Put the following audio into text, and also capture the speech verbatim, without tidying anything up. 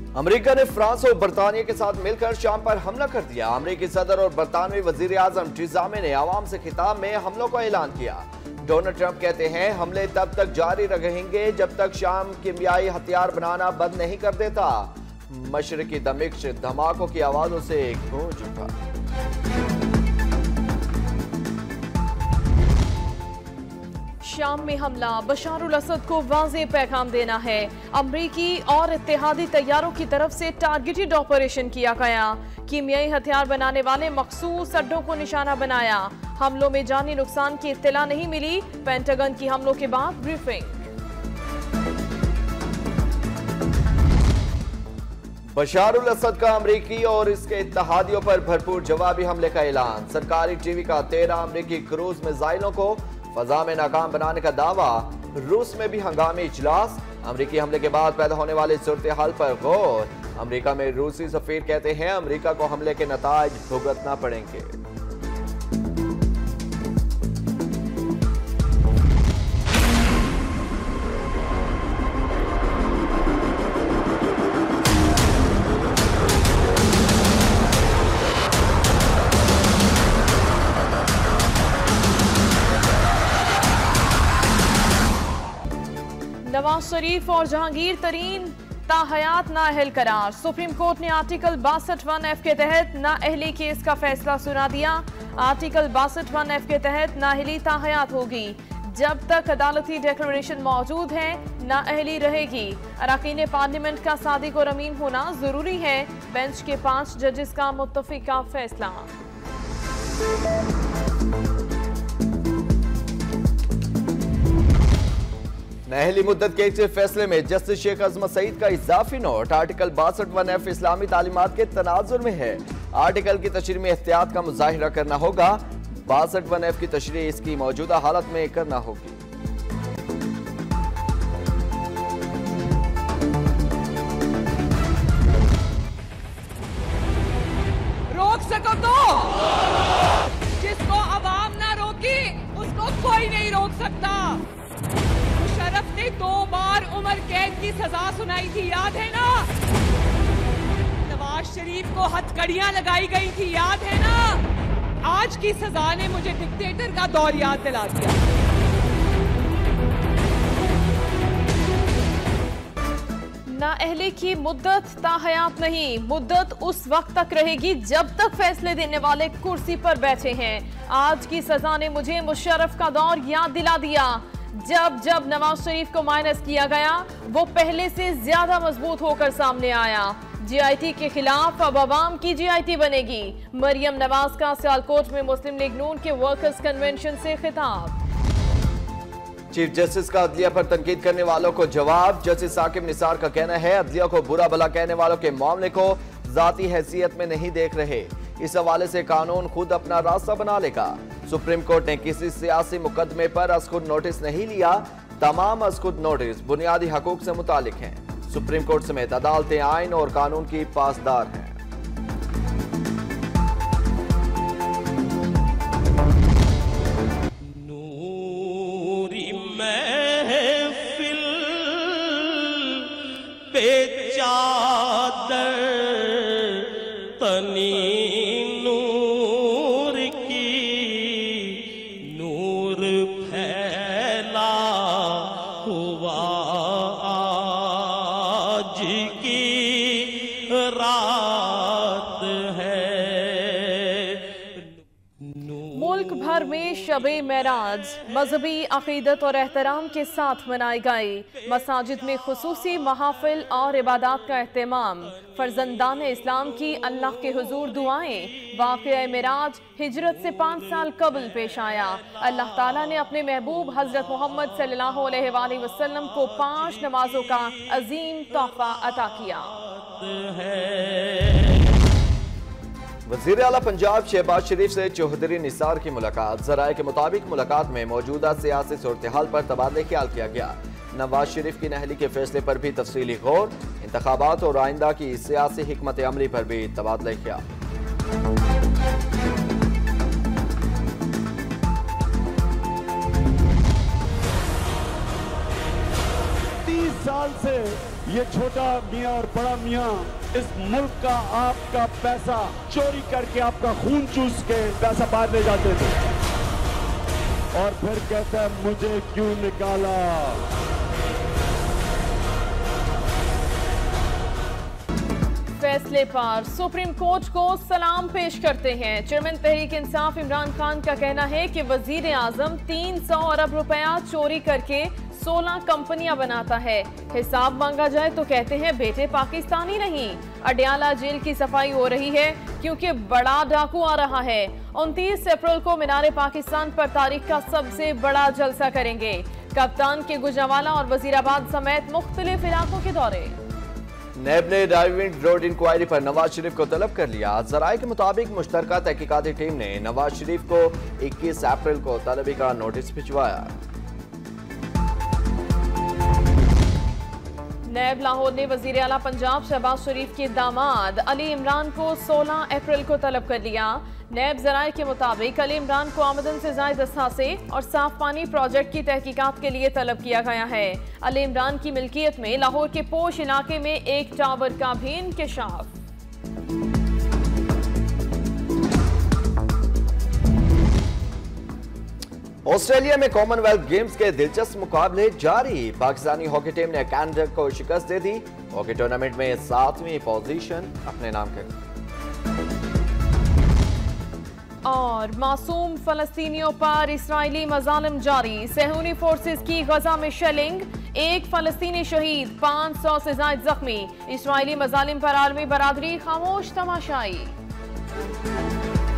America ने France और बरतानिया के साथ मिलकर शाम पर हमला कर दिया। अमेरिकी सदर और बरतानवी वजीर आजम टीज़ा मे ने अवाम से खिताब में हमलों का ऐलान किया। डोनाल्ड ट्रंप कहते हैं हमले तब तक जारी रहेंगे जब तक शाम कीमियाई हथियार बनाना बंद नहीं कर देता। मशरकी दमिश्क धमाकों की आवाजों से गूंज उठा। शाम में हमला बशारुल असद को वाज़ेह पैगाम देना है। अमरीकी और इत्तेहादी तैयारों की तरफ से टारगेटेड ऑपरेशन किया गया। कीमियाई हथियार बनाने वाले मखसूस अड्डों को निशाना बनाया। हमलों में जानी नुकसान की इत्तला नहीं मिली। पेंटागन की हमलों के बाद ब्रीफिंग। बशारुल असद का अमरीकी और इसके इत्तेहादियों पर भरपूर जवाबी हमले का ऐलान। सरकारी टीवी का तेरह अमरीकी क्रूज मिसाइलों को फजा में नाकाम बनाने का दावा। रूस में भी हंगामी इजलास। अमरीकी हमले के बाद पैदा होने वाली सूरत हाल पर गौर। अमरीका में रूसी सफीर कहते हैं अमरीका को हमले के नताज भुगतना पड़ेंगे। नवाज शरीफ और जहांगीर तरीन ताहयात नाअहल करार। सुप्रीम कोर्ट ने आर्टिकल बासठ वन एफ के तहत नाअहली केस का फैसला सुना दिया। आर्टिकल बासठ वन एफ के तहत नाअहली ताहयात होगी। जब तक अदालती डिक्लेरेशन मौजूद है नाअहली रहेगी। अरकान पार्लियामेंट का सादिक और अमीन होना जरूरी है। बेंच के पांच जजेस का मुत्तफिका फैसला। नाअहली मुद्दत के एक फैसले में जस्टिस शेख अजमत सईद का इजाफी नोट। आर्टिकल बासठ वन एफ इस्लामी तालीमात के तनाजुर में है। आर्टिकल की तशरीह में एहतियात का मुजाहिरा करना होगा। बासठ वन एफ की तशरीह इसकी मौजूदा हालत में करना होगी। रोक सको तो जिसको अवाम ना रोकी उसको कोई नहीं रोक सकता। मुशर्रफ ने दो बार उम्र कैद की सजा सुनाई थी, याद है ना? नवाज शरीफ को हथकड़ियां लगाई गई थी, याद है ना? आज की सजा ने मुझे डिक्टेटर का दौर याद दिला दिया। नाअहली की मुद्दत ताहयात नहीं, मुद्दत उस वक्त तक रहेगी जब तक फैसले देने वाले कुर्सी पर बैठे हैं। आज की सजा ने मुझे मुशर्रफ का दौर याद दिला दिया। जब जब नवाज शरीफ को माइनस किया गया वो पहले से ज्यादा मजबूत होकर सामने आया। जीआईटी के खिलाफ अब अवाम की जीआईटी बनेगी। मरियम नवाज का सियालकोट में मुस्लिम लीग नून के वर्कर्स कन्वेंशन से खिताब। चीफ जस्टिस का अदलिया पर तनकीद करने वालों को जवाब। जस्टिस साकिब निसार का कहना है अदलिया को बुरा भला कहने वालों के मामले को जाती हैसियत में नहीं देख रहे। इस हवाले से कानून खुद अपना रास्ता बना लेगा। सुप्रीम कोर्ट ने किसी सियासी मुकदमे पर अज़खुद नोटिस नहीं लिया। तमाम अज़खुद नोटिस बुनियादी हकूक से मुतालिक हैं। सुप्रीम कोर्ट समेत अदालतें आइन और कानून की पासदार हैं। नूरी महफिल पे चादर तनी मुल्क भर में शबे मेराज मजहबी अकीदत और एहतराम के साथ मनाई गई। मसाजिद में खुसूसी महाफिल और इबादत का एहतमाम। फर्जंदान इस्लाम की अल्लाह के हुजूर दुआएं। वाक़या मेराज हिजरत से पाँच साल कबल पेश आया। अल्लाह ताला ने अपने महबूब हजरत मोहम्मद सल्लल्लाहु अलैहि वसल्लम को पांच नमाजों का अजीम तोहफा अता किया। वज़ीर आला पंजाब शहबाज शरीफ से चौधरी निसार की मुलाकात। ज़राए के मुताबिक मुलाकात में मौजूदा सियासी सूरत हाल पर तबादले ख्याल किया गया। नवाज शरीफ की नाअहली के फैसले पर भी तफसीली गौर। इंतखाबात और आइंदा की सियासी हिकमत अमली पर भी तबादले ख्याल। तीस साल से ये छोटा मियाँ और बड़ा मियाँ इस मुल्क का आपका पैसा चोरी करके आपका खून चूस के पैसा बाहर ले जाते थे और फिर कहता है मुझे क्यों निकाला। फैसले पर सुप्रीम कोर्ट को सलाम पेश करते हैं। चेयरमैन तहरीक इंसाफ इमरान खान का कहना है कि वजीर आजम तीन सौ अरब रुपया चोरी करके सोलह कंपनियां बनाता है। हिसाब मांगा जाए तो कहते हैं बेटे पाकिस्तानी नहीं। अडयाला जेल की सफाई हो रही है क्योंकि बड़ा डाकू आ रहा है। उनतीस अप्रैल को मीनार पाकिस्तान पर तारीख का सबसे बड़ा जलसा करेंगे। कप्तान के गुजरावाला और वजीराबाद समेत मुख्तलिफ इलाकों के दौरे। नैब ने डाइविंग रोड इंक्वायरी पर नवाज शरीफ को तलब कर लिया। जराये के मुताबिक मुश्तरका तहकीकाती टीम ने नवाज शरीफ को इक्कीस अप्रैल को तलबी का नोटिस भिजवाया। नैब लाहौर ने वजीर आला पंजाब शहबाज शरीफ के दामाद अली इमरान को सोलह अप्रैल को तलब कर लिया। नैब जराये के मुताबिक अली इमरान को आमदन से जायद असासे और साफ पानी प्रोजेक्ट की तहकीकात के लिए तलब किया गया है। अली इमरान की मिल्कियत में लाहौर के पोश इलाके में एक टावर का भी इंकशाफ। ऑस्ट्रेलिया में कॉमनवेल्थ गेम्स के दिलचस्प मुकाबले जारी। पाकिस्तानी हॉकी टीम ने कनाडा को शिकस्त दे दी। हॉकी टूर्नामेंट में सातवीं पोजीशन अपने नाम कर। और मासूम फलस्तीनियों पर इस्राएली मजालिम जारी। सेहूनी फोर्सेस की गजा में शेलिंग। एक फलस्तीनी शहीद, पाँच सौ से ज्यादा जख्मी। इस्राएली मजालिम पर आलमी बरादरी खामोश तमाशाई।